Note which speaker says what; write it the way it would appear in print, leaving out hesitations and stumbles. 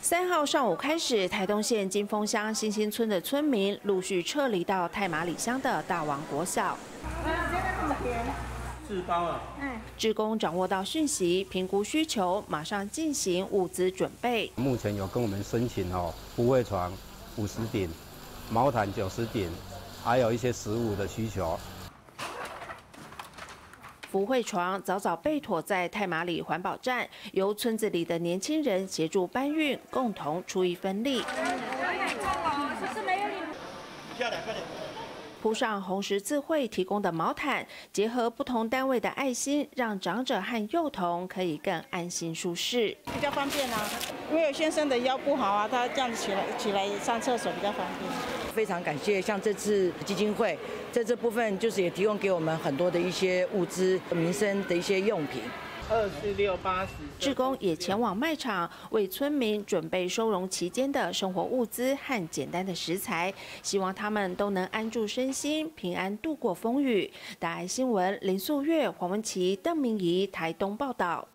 Speaker 1: 3号上午开始，台东县金峰乡新兴村的村民陆续撤离到太麻里乡的大王国小。
Speaker 2: 4包啊！
Speaker 1: 志工掌握到讯息，评估需求，马上进行物资准备。
Speaker 3: 目前有跟我们申请不会床50顶，毛毯90顶，还有一些食物的需求。
Speaker 1: 福慧床早早备妥在太麻里环保站，由村子里的年轻人协助搬运，共同出一份力。铺上红十字会提供的毛毯，结合不同单位的爱心，让长者和幼童可以更安心舒适，
Speaker 4: 比较方便啊。因为有先生的腰不好啊，他这样子起来上厕所比较方便。
Speaker 5: 非常感谢，像这次基金会在这部分就是也提供给我们很多的一些物资、民生的一些用品。
Speaker 2: 24680。
Speaker 1: 志工也前往卖场为村民准备收容期间的生活物资和简单的食材，希望他们都能安住身心，平安度过风雨。大爱新闻林素月、黄文琪、邓明仪台东报道。